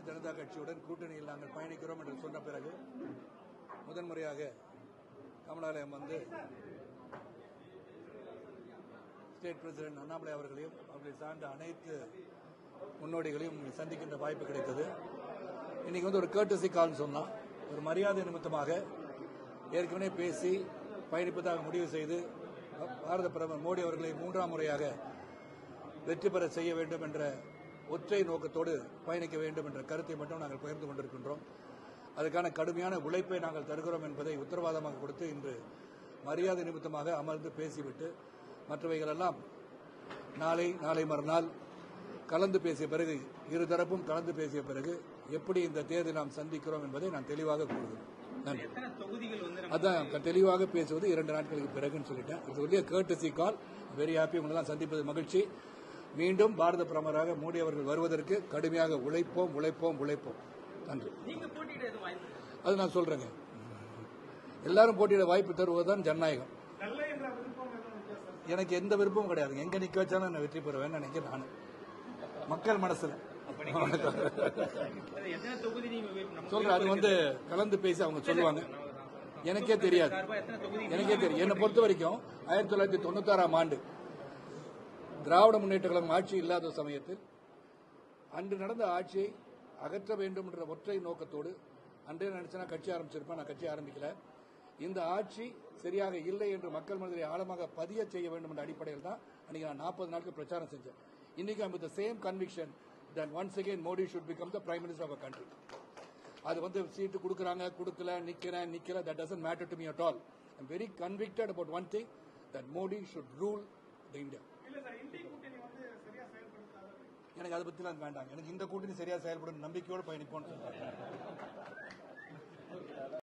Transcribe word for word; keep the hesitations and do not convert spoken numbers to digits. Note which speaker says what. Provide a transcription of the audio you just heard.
Speaker 1: ஜனதா கட்சியுடன் கூட்டணியில் நாங்கள் பயணிக்கிறோம் என்று சொன்ன பிறகு முதன்முறையாக கமலாலயம் வந்து ஸ்டேட் பிரசிடென்ட் அண்ணாமலை அவர்களையும் அவர்களை சார்ந்த அனைத்து முன்னோடிகளையும் சந்திக்கின்ற வாய்ப்பு கிடைத்தது. இன்னைக்கு வந்து ஒரு கர்ட்டசி கால்னு சொன்னா, ஒரு மரியாதை நிமித்தமாக ஏற்கனவே பேசி பயணிப்பதாக முடிவு செய்து பாரத பிரதமர் மோடி அவர்களை மூன்றாம் முறையாக வெற்றி பெற செய்ய வேண்டும் என்ற ஒற்றை நோக்கத்தோடு பயணிக்க வேண்டும் என்ற கருத்தை மட்டும் நாங்கள் பகிர்ந்து கொண்டிருக்கின்றோம். அதுக்கான கடுமையான உழைப்பை நாங்கள் தருகிறோம் என்பதை உத்தரவாதமாக கொடுத்து இன்று மரியாதை நிமித்தமாக அமர்ந்து பேசிவிட்டு மற்றவைகளெல்லாம் நாளை நாளை மறுநாள் கலந்து பேசிய பிறகு இருதரப்பும் கலந்து பேசிய பிறகு எப்படி இந்த தேர்தலை நாம் சந்திக்கிறோம் என்பதை நான் தெளிவாக கூறுகிறேன். அதான் தெளிவாக பேசுவது இரண்டு நாட்களுக்கு பிறகுன்னு சொல்லிட்டேன். இது கர்ட்டசி கால். Very happy. உங்களெல்லாம் சந்திப்பது மகிழ்ச்சி. மீண்டும் பாரத பிரதமராக மோடி அவர்கள் வருவதற்கு கடுமையாக உழைப்போம் உழைப்போம் உழைப்போம். நன்றி. அது நான் சொல்றேங்க. எல்லாரும் போட்டியிட வாய்ப்பு தருவதுதான் ஜனநாயகம். எனக்கு எந்த விருப்பமும் கிடையாது. எங்க நிக்க வச்சாலும் நான் வெற்றி பெறுவேன் நினைக்கிறேன். நான் மக்கள் மனசுல சொல்றேன். அது வந்து கலந்து பேசி அவங்க சொல்லுவாங்க. எனக்கே தெரியாது. எனக்கே தெரியும். என்னை பொறுத்த வரைக்கும் ஆயிரத்தி தொள்ளாயிரத்தி தொண்ணூத்தி ஆறாம் ஆண்டு திராவிட முன்னேற்ற கழகம் ஆட்சி இல்லாத சமயத்தில் அன்று நடந்த ஆட்சியை அகற்ற வேண்டும் என்ற ஒற்றை நோக்கத்தோடு அன்றே நினைச்சா கட்சி ஆரம்பிச்சிருப்பேன். நான் கட்சி ஆரம்பிக்கல. இந்த ஆட்சி சரியாக இல்லை என்று மக்கள் மனதிலே ஆழமாக பதிய செய்ய வேண்டும் என்ற அடிப்படையில் தான் அன்னைக்கு நான் நாற்பது நாட்கள் பிரச்சாரம் செஞ்சேன். இன்னைக்கு I'm with the same conviction that once again Modi should become the prime minister of our country. அது வந்து சீட்டு கொடுக்கறாங்க கொடுக்கல நிக்கிறேன் நிக்கல that doesn't matter to me at all. I'm very convicted about one thing, that Modi should rule the India. எனக்கு அதை பத்தி வேண்டாம். எனக்கு இந்த கூட்டணி சரியா செயல்படும் நம்பிக்கையோடு பயணிப்போம்.